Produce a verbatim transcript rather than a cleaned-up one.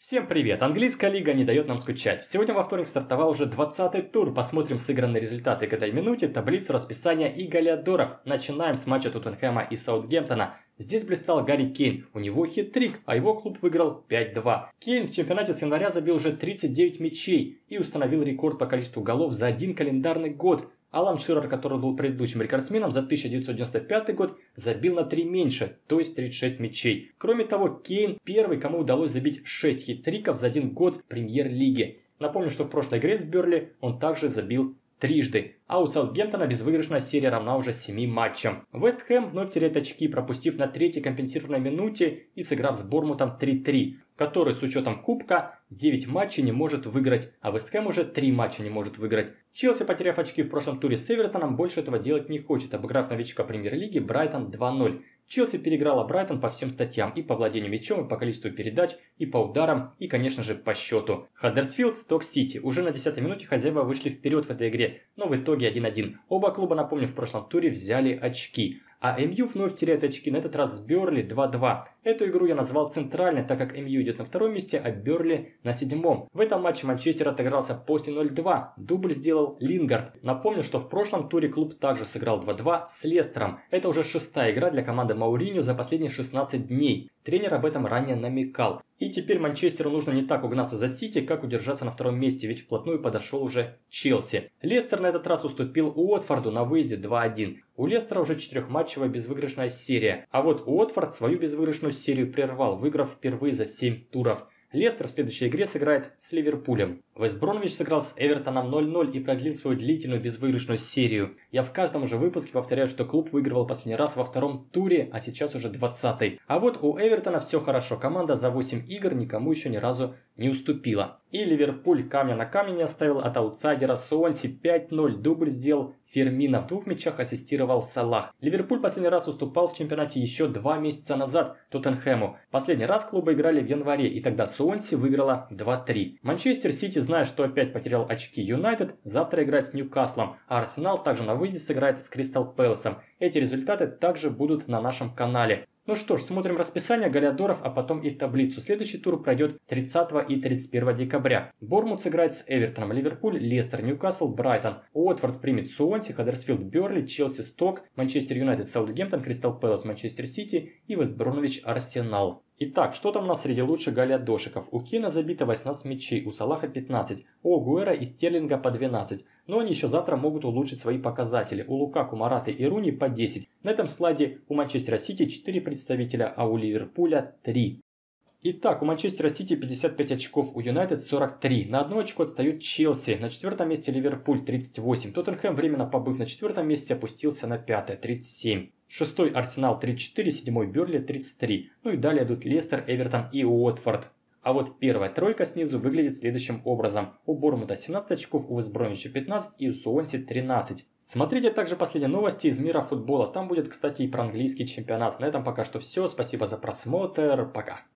Всем привет! Английская лига не дает нам скучать. Сегодня во вторник стартовал уже двадцатый тур. Посмотрим сыгранные результаты к этой минуте, таблицу расписания и голеадоров. Начинаем с матча Тоттенхэма и Саутгемптона. Здесь блистал Гарри Кейн. У него хит-трик, а его клуб выиграл пять два. Кейн в чемпионате с января забил уже тридцать девять мячей и установил рекорд по количеству голов за один календарный год. Алан Ширер, который был предыдущим рекордсменом за тысяча девятьсот девяносто пятый год, забил на три меньше, то есть тридцать шесть мячей. Кроме того, Кейн первый, кому удалось забить шесть хит-триков за один год в премьер-лиге. Напомню, что в прошлой игре с Бернли он также забил трижды. А у Саутгемптона безвыигрышная серия равна уже семи матчам. Вест Хэм вновь теряет очки, пропустив на третьей компенсированной минуте и сыграв с Борнмутом три три, который с учетом кубка девять матчей не может выиграть, а Вест Хэм уже три матча не может выиграть. Челси, потеряв очки в прошлом туре с Эвертоном, больше этого делать не хочет, обыграв новичка премьер-лиги Брайтон два ноль. Челси переиграла Брайтон по всем статьям: и по владению мячом, и по количеству передач, и по ударам, и, конечно же, по счету. Хаддерсфилд Сток-Сити. Уже на десятой минуте хозяева вышли вперед в этой игре, но в итоге один один. Оба клуба, напомню, в прошлом туре взяли очки. А эм ю вновь теряет очки, на этот раз с Бернли два два. Эту игру я назвал центральной, так как эм ю идет на втором месте, а Бернли на седьмом. В этом матче Манчестер отыгрался после ноль два. Дубль сделал Лингард. Напомню, что в прошлом туре клуб также сыграл два два с Лестером. Это уже шестая игра для команды Мауриньо за последние шестнадцать дней. Тренер об этом ранее намекал. И теперь Манчестеру нужно не так угнаться за Сити, как удержаться на втором месте, ведь вплотную подошел уже Челси. Лестер на этот раз уступил Уотфорду на выезде два один. У Лестера уже четырехматчевая безвыигрышная серия. А вот Уотфорд свою безвыигрышную серию прервал, выиграв впервые за семь туров. Лестер в следующей игре сыграет с Ливерпулем. Вест Бромвич сыграл с Эвертоном ноль ноль и продлил свою длительную безвыигрышную серию. Я в каждом уже выпуске повторяю, что клуб выигрывал последний раз во втором туре, а сейчас уже двадцатый. А вот у Эвертона все хорошо. Команда за восемь игр никому еще ни разу не уступила. И Ливерпуль камня на камне не оставил от аутсайдера Суонси пять ноль. Дубль сделал Фермино. В двух мячах ассистировал Салах. Ливерпуль последний раз уступал в чемпионате еще два месяца назад Тоттенхэму. Последний раз клубы играли в январе, и тогда Суонси выиграла два три. Манчестер Сити, зная, что опять потерял очки Юнайтед, завтра играет с Ньюкаслом, а Арсенал также на выезде сыграет с Кристал Пэласом. Эти результаты также будут на нашем канале. Ну что ж, смотрим расписание голеадоров, а потом и таблицу. Следующий тур пройдет тридцатого и тридцать первого декабря. Борнмут сыграет с Эвертоном, Ливерпуль, Лестер, Ньюкасл, Брайтон. Уотфорд примет Суонси, Хаддерсфилд, Бернли, Челси, Сток, Манчестер Юнайтед, Саутгемптон, Кристал Пэлас, Манчестер Сити и Вест Бромвич, Арсенал. Итак, что там у нас среди лучших голеадошиков? У Кейна забито восемнадцать мячей, у Салаха пятнадцать, у Агуэра и Стерлинга по двенадцать. Но они еще завтра могут улучшить свои показатели. У Лукаку, Мораты и Руни по десять. На этом слайде у Манчестера Сити четыре представителя, а у Ливерпуля три. Итак, у Манчестера Сити пятьдесят пять очков, у Юнайтед сорок три. На одно очко отстает Челси. На четвертом месте Ливерпуль тридцать восемь. Тоттенхэм, временно побыв на четвертом месте, опустился на пятое, тридцать семь. Шестой Арсенал тридцать четыре, седьмой Бернли тридцать три. Ну и далее идут Лестер, Эвертон и Уотфорд. А вот первая тройка снизу выглядит следующим образом. У Борнмута семнадцать очков, у Вест Бромвича пятнадцать и у Суонси тринадцать. Смотрите также последние новости из мира футбола. Там будет, кстати, и про английский чемпионат. На этом пока что все. Спасибо за просмотр. Пока.